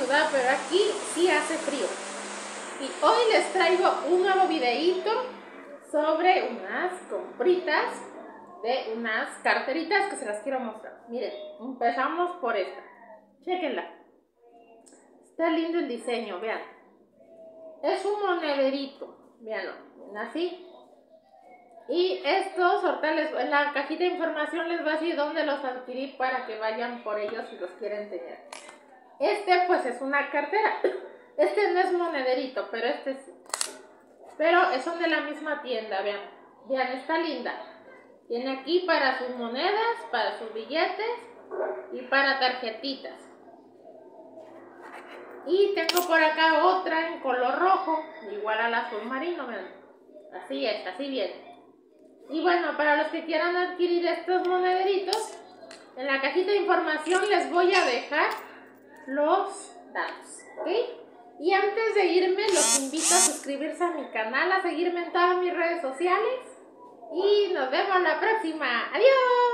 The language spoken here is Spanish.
ciudad, pero aquí sí hace frío. Y hoy les traigo un nuevo videíto sobre unas compritas de unas carteritas que se las quiero mostrar. Miren, empezamos por esta. Chequenla. Está lindo el diseño, vean. Es un monederito, veanlo, así. Y estos hortales, en la cajita de información les va a decir dónde los adquirí para que vayan por ellos si los quieren tener. Este pues es una cartera. Este no es monederito, pero este sí. Pero son de la misma tienda, vean. Vean, está linda. Tiene aquí para sus monedas, para sus billetes y para tarjetitas. Y tengo por acá otra en color rojo, igual al azul marino, vean. Así es, así viene. Y bueno, para los que quieran adquirir estos monederitos, en la cajita de información les voy a dejar los datos, ¿ok? Y antes de irme, los invito a suscribirse a mi canal, a seguirme en todas mis redes sociales y nos vemos la próxima. ¡Adiós!